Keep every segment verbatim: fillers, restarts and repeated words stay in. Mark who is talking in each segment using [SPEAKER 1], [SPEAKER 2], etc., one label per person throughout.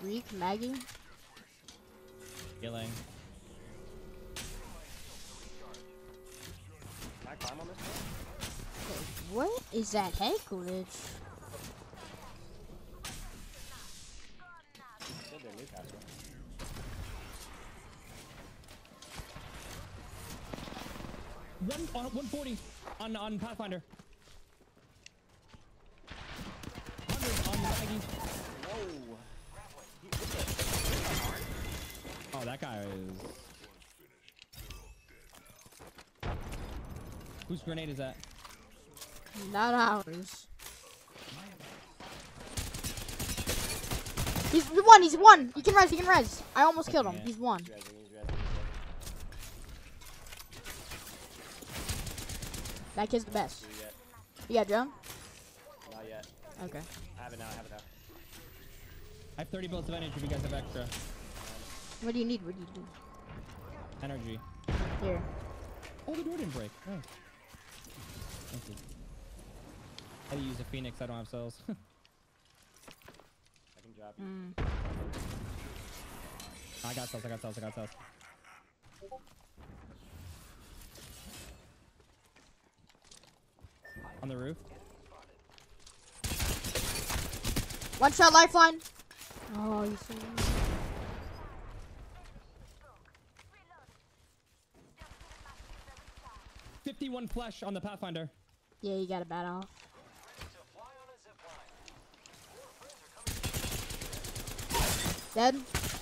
[SPEAKER 1] Reek, Maggie.
[SPEAKER 2] Killing.
[SPEAKER 3] Can I climb on this one?
[SPEAKER 1] Okay, what is that head glitch?
[SPEAKER 3] Still did Newcastle.
[SPEAKER 2] One on one forty on on Pathfinder. one hundred on Maggie.
[SPEAKER 3] Whoa.
[SPEAKER 2] Oh, that guy is. Whose grenade is that?
[SPEAKER 1] Not ours. He's one, he's one! He can res, he can res. I almost killed him.
[SPEAKER 2] Yeah.
[SPEAKER 1] He's one.
[SPEAKER 3] He's rezzing, he's rezzing, he's
[SPEAKER 1] That kid's the best.
[SPEAKER 3] rezzing. Yet.
[SPEAKER 1] You got drone?
[SPEAKER 3] Not yet.
[SPEAKER 1] Okay.
[SPEAKER 3] I have it now, I have it now.
[SPEAKER 2] I have thirty bullets of energy if you guys have extra.
[SPEAKER 1] What do you need? What do you need?
[SPEAKER 2] Energy.
[SPEAKER 1] Here.
[SPEAKER 2] Oh, the door didn't break. Oh. Thank you. I had to use a phoenix. I don't have cells.
[SPEAKER 3] I can drop you.
[SPEAKER 1] Mm.
[SPEAKER 2] I got cells. I got cells. I got cells. On the roof.
[SPEAKER 1] One shot lifeline. Oh, you so
[SPEAKER 2] fifty-one flesh on the Pathfinder.
[SPEAKER 1] Yeah, you got a bad off. Dead.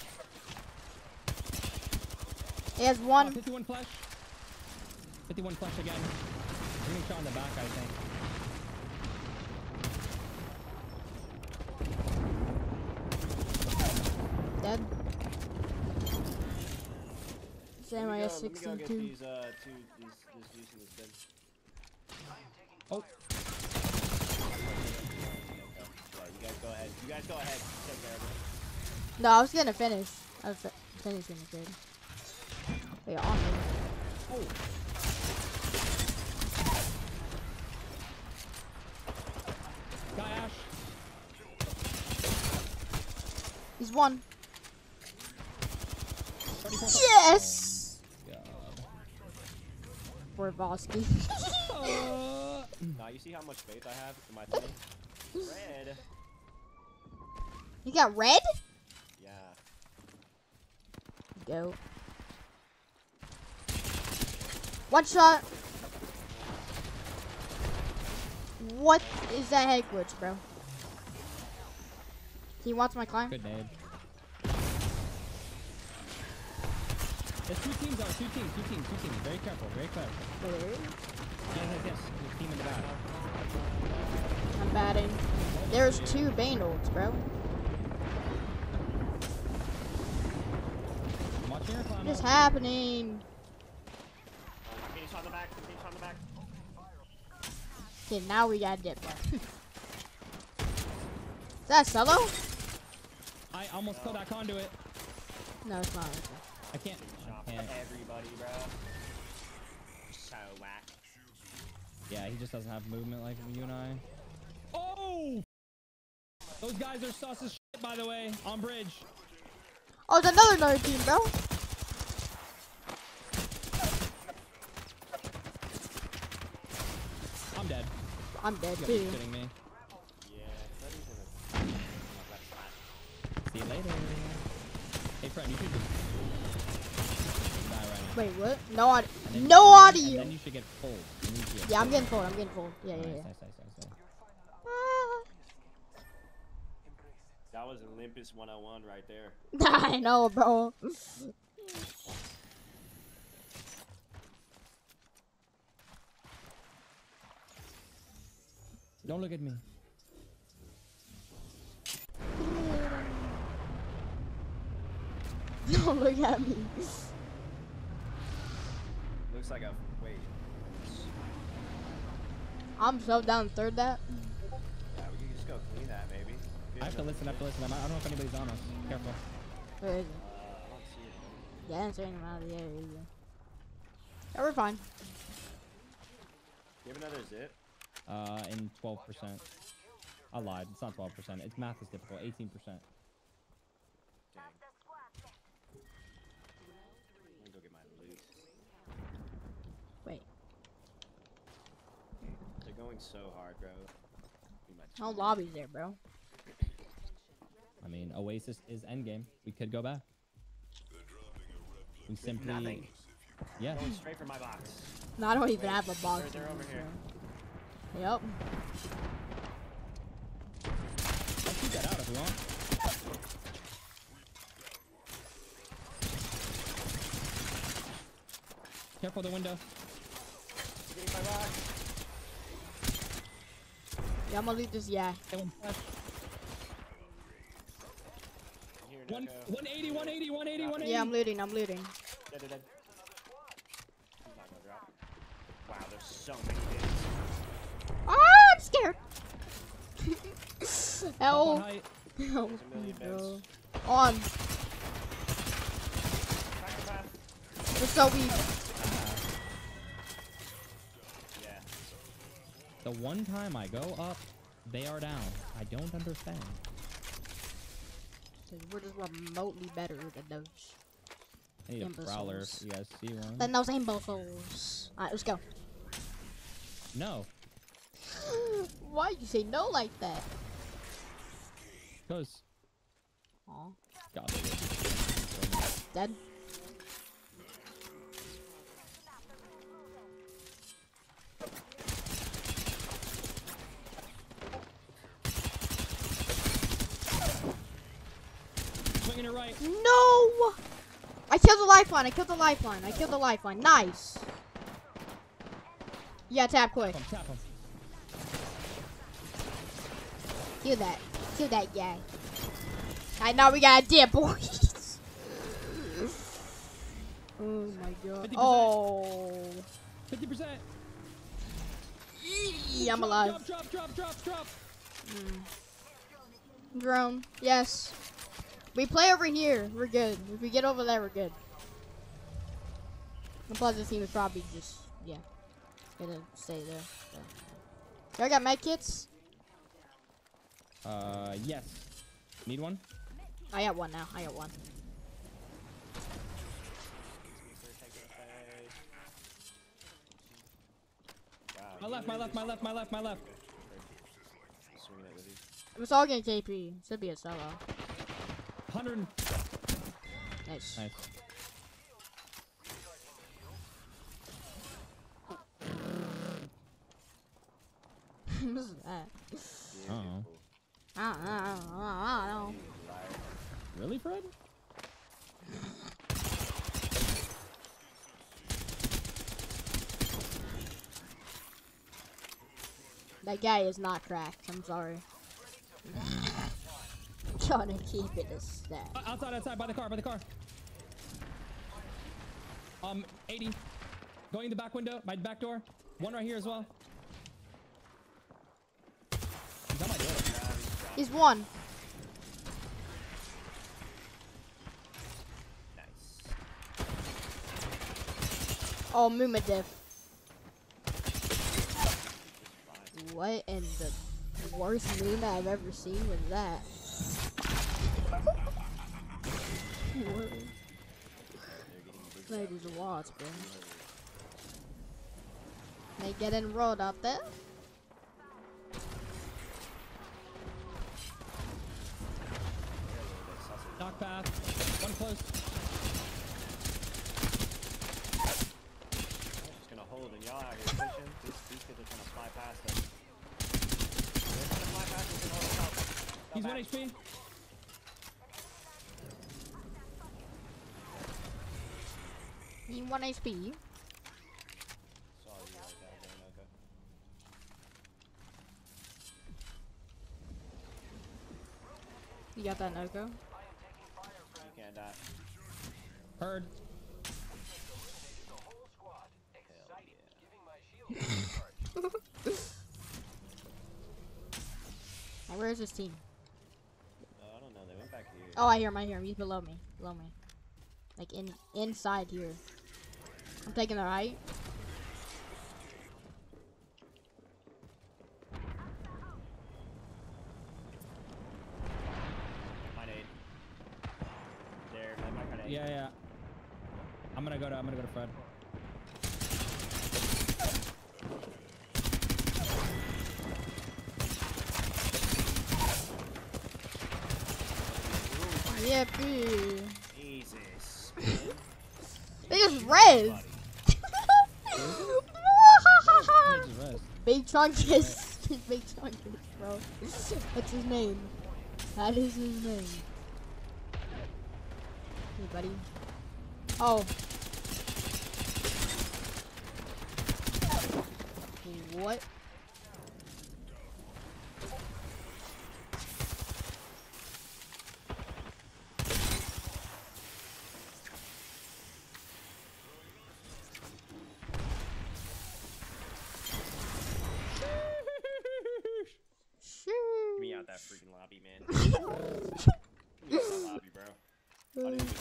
[SPEAKER 1] He has
[SPEAKER 2] Uh,
[SPEAKER 1] one.
[SPEAKER 2] fifty-one flesh. fifty-one flesh again. I'm getting shot in the back, I think.
[SPEAKER 1] Dead.
[SPEAKER 3] Let
[SPEAKER 1] Same,
[SPEAKER 3] me
[SPEAKER 1] I
[SPEAKER 3] go-
[SPEAKER 1] have
[SPEAKER 3] let me go
[SPEAKER 1] sixteen
[SPEAKER 3] get
[SPEAKER 1] two.
[SPEAKER 3] these, uh, two, these, this juice and this bin.
[SPEAKER 2] Oh,
[SPEAKER 3] Okay. Yeah, you guys go ahead. You guys go ahead. Take care of it.
[SPEAKER 1] No, I was gonna finish. I was fi finishing the kid. Wait, on me.
[SPEAKER 2] oh. Got Ash.
[SPEAKER 1] He's one.
[SPEAKER 2] thirty-four
[SPEAKER 1] Yes!
[SPEAKER 2] Oh, God.
[SPEAKER 1] Poor Vosky.
[SPEAKER 2] Uh,
[SPEAKER 3] Now you see how much faith I have in my thing? Red.
[SPEAKER 1] You got red?
[SPEAKER 3] Yeah.
[SPEAKER 1] Go. One shot. What is that head glitch, bro? He wants my climb?
[SPEAKER 2] good nade. There's two teams out. Two teams. Two teams. Two teams. Very careful. Very careful.
[SPEAKER 1] Wait,
[SPEAKER 2] Yes, yes, yes. There's a team in the back.
[SPEAKER 1] I'm batting. There's two Bandolds, bro.
[SPEAKER 2] I'm watching your climb
[SPEAKER 1] What is
[SPEAKER 2] up.
[SPEAKER 1] happening?
[SPEAKER 3] Finish on the back. Finish on the back.
[SPEAKER 1] Okay, now we got dip. Is that solo?
[SPEAKER 2] I almost killed that conduit.
[SPEAKER 1] No, it's not. Okay.
[SPEAKER 2] I can't.
[SPEAKER 3] Shot
[SPEAKER 2] I
[SPEAKER 3] for
[SPEAKER 2] can't.
[SPEAKER 3] everybody, bro. So whack.
[SPEAKER 2] Yeah, he just doesn't have movement like you and I. Oh! Those guys are sus as shit, by the way, on bridge.
[SPEAKER 1] Oh, it's another another team, bro.
[SPEAKER 2] I'm dead.
[SPEAKER 1] I'm dead
[SPEAKER 2] You gotta be
[SPEAKER 1] too.
[SPEAKER 2] kidding me.
[SPEAKER 3] Yeah, Freddy's in a left side.
[SPEAKER 2] See you later. Hey, friend, you should just die right now.
[SPEAKER 1] Wait, what? No audio.
[SPEAKER 2] And then-
[SPEAKER 1] No
[SPEAKER 2] and then-
[SPEAKER 1] audio.
[SPEAKER 2] And then you should get pulled. You need to get
[SPEAKER 1] Yeah, I'm
[SPEAKER 2] pulled.
[SPEAKER 1] getting full. I'm getting full. Yeah, yeah,
[SPEAKER 2] Nice,
[SPEAKER 1] yeah.
[SPEAKER 2] nice, nice, nice, nice.
[SPEAKER 3] That was Olympus one oh one right there.
[SPEAKER 1] Ah. I know, bro.
[SPEAKER 2] Don't look at me.
[SPEAKER 1] Don't look at me.
[SPEAKER 3] Looks like a wait.
[SPEAKER 1] I'm so down third that.
[SPEAKER 3] Yeah, we can just go clean that maybe.
[SPEAKER 2] I have to listen, I have to listen. I'm not- I don't know if anybody's on us. Careful.
[SPEAKER 1] Where is it?
[SPEAKER 3] Uh, I don't see it.
[SPEAKER 1] Yeah, it's raining out of the area. either. Yeah, we're fine.
[SPEAKER 3] Do you have another zip?
[SPEAKER 2] Uh, in twelve percent. I lied. It's not twelve percent. It's math is difficult. eighteen percent.
[SPEAKER 3] Let me go get my loot.
[SPEAKER 1] Wait.
[SPEAKER 3] They're going so hard, bro. Be my
[SPEAKER 1] No
[SPEAKER 3] teammate.
[SPEAKER 1] lobbies there, bro.
[SPEAKER 2] I mean, Oasis is endgame. We could go back. We simply,
[SPEAKER 3] Nothing.
[SPEAKER 2] yeah.
[SPEAKER 3] Going straight for my box.
[SPEAKER 1] No, I don't even
[SPEAKER 3] Wait,
[SPEAKER 1] have a box.
[SPEAKER 3] they're- they're over here.
[SPEAKER 1] So. Yep.
[SPEAKER 2] I'll shoot that out if we want. Careful the window.
[SPEAKER 3] Getting my box.
[SPEAKER 1] Yeah, I'm gonna leave this. Yeah.
[SPEAKER 2] That one flash.
[SPEAKER 3] Here,
[SPEAKER 2] One,
[SPEAKER 3] Noko.
[SPEAKER 2] one eighty, one eighty, one eighty, one eighty.
[SPEAKER 1] Yeah, I'm looting. I'm looting.
[SPEAKER 3] Dead, dead, dead. He's not gonna drop. Wow, there's so many dudes.
[SPEAKER 1] Ah, I'm scared.
[SPEAKER 2] Up on
[SPEAKER 1] Help.
[SPEAKER 2] height.
[SPEAKER 1] Help
[SPEAKER 3] There's a
[SPEAKER 1] me,
[SPEAKER 3] million
[SPEAKER 1] bro.
[SPEAKER 3] beds.
[SPEAKER 1] On.
[SPEAKER 3] Psychopath.
[SPEAKER 1] We're so weak.
[SPEAKER 3] Yeah.
[SPEAKER 2] The one time I go up, they are down. I don't understand.
[SPEAKER 1] Cause we're just remotely better than those.
[SPEAKER 2] I need a prowler
[SPEAKER 1] Imbeciles.
[SPEAKER 2] if you guys see one.
[SPEAKER 1] Than those imbeciles. Alright, let's go.
[SPEAKER 2] No,
[SPEAKER 1] Why you say no like that?
[SPEAKER 2] because
[SPEAKER 1] Aw.
[SPEAKER 2] God, they did.
[SPEAKER 1] Dead.
[SPEAKER 2] Swinging it right.
[SPEAKER 1] No! I killed the lifeline. I killed the lifeline. I killed the lifeline. Nice. Yeah, tap quick.
[SPEAKER 2] Tap him, tap him.
[SPEAKER 1] Kill that. Kill that guy. I know we got a dead boys. Oh my god.
[SPEAKER 2] fifty percent.
[SPEAKER 1] Oh.
[SPEAKER 2] fifty percent.
[SPEAKER 1] Yeah, I'm alive.
[SPEAKER 2] Drop, drop, drop, drop, drop.
[SPEAKER 1] Drone. Yes. We play over here. We're good. If we get over there, we're good. The plus this team is probably just, yeah, gonna stay there. So. Y'all got med kits?
[SPEAKER 2] Uh, yes. Need one?
[SPEAKER 1] I got one now. I got one.
[SPEAKER 3] Wow,
[SPEAKER 2] My
[SPEAKER 3] you
[SPEAKER 2] left, my
[SPEAKER 3] literally
[SPEAKER 2] left, my left, my left, my left.
[SPEAKER 3] just swinging it with you.
[SPEAKER 1] It's all getting K P. Should be a solo.
[SPEAKER 2] one hundred.
[SPEAKER 1] Nice.
[SPEAKER 2] Nice.
[SPEAKER 1] What is that?
[SPEAKER 2] Uh-oh.
[SPEAKER 1] I don't know. I don't know. I don't know.
[SPEAKER 2] Really, Fred?
[SPEAKER 1] That guy is not cracked. I'm sorry. Trying to keep it a stat.
[SPEAKER 2] Uh, outside, outside, by the car, by the car. Um, eighty. Going the back window, my back door. One right here as well. He's on my door.
[SPEAKER 1] He's one.
[SPEAKER 3] Nice.
[SPEAKER 1] Oh, Muma diff. What in the worst Muma I've ever seen was that? What? That is a lot, bro. They getting rolled up there?
[SPEAKER 2] Knock path. One close.
[SPEAKER 3] I'm just gonna hold and y'all out here fishing. These, these kids are trying to fly past us. They're trying to fly past us and hold us out.
[SPEAKER 2] He's
[SPEAKER 3] Stop
[SPEAKER 2] one
[SPEAKER 3] back.
[SPEAKER 2] H P.
[SPEAKER 1] He one H P.
[SPEAKER 3] Saw you right there, Noko.
[SPEAKER 1] You got that Noko?
[SPEAKER 3] You can't die.
[SPEAKER 2] Heard.
[SPEAKER 1] Hey, where's this team?
[SPEAKER 3] Uh, I don't know. They went back here.
[SPEAKER 1] Oh, I hear him. I hear him. He's below me. Below me. Like in inside here. I'm taking the right.
[SPEAKER 3] My nade.
[SPEAKER 2] Yeah, yeah. I'm gonna go to. I'm gonna go to Fred.
[SPEAKER 1] Yeah, boo.
[SPEAKER 3] Jesus.
[SPEAKER 1] They just res. Big Chunkus. Big Chunkus, bro. That's his name. That is his name. Hey, buddy. Oh. What?
[SPEAKER 3] Get me out that freaking lobby, man. Get me out that lobby, bro. I didn't even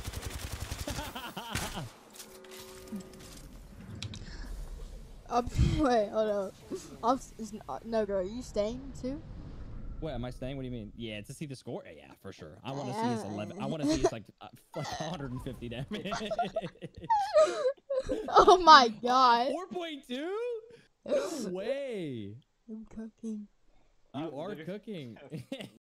[SPEAKER 1] Um, wait, hold on. I'm, s- is, uh, no, girl, are you staying too?
[SPEAKER 2] What am I saying? What do you mean? Yeah, to see the score. Yeah, for sure. I want to see his eleven. I want to see his like uh, like one hundred fifty damage.
[SPEAKER 1] Oh my god.
[SPEAKER 2] four point two? No way.
[SPEAKER 1] I'm cooking.
[SPEAKER 2] You
[SPEAKER 3] I'm
[SPEAKER 2] are
[SPEAKER 3] literally-
[SPEAKER 2] cooking.